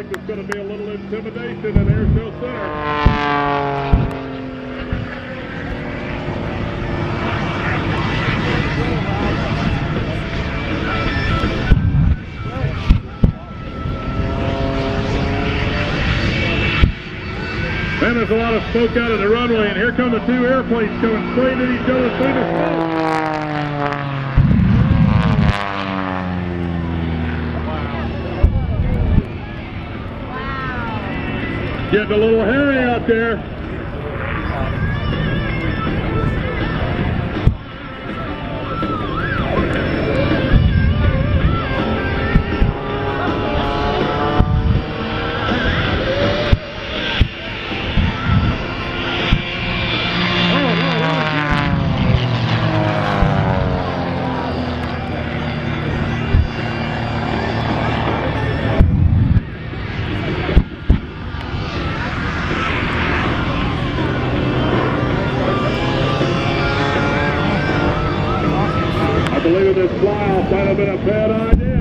think there's going to be a little intimidation at Air Show Center. And there's a lot of smoke out of the runway, and here come the two airplanes coming straight at each other through the smoke. Getting a little hairy out there. I believe this fly-off might have been a bad idea.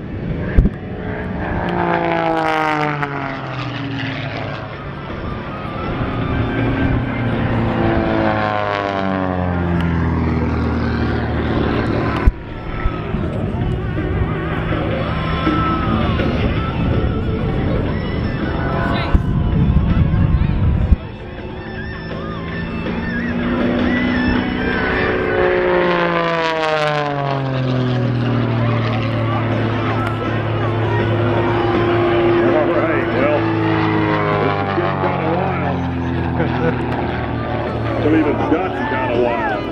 I believe it's gotten kind of wild.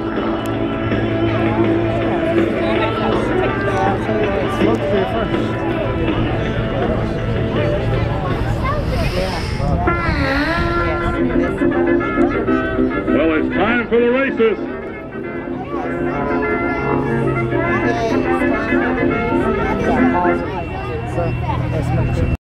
Well, it's time for the races.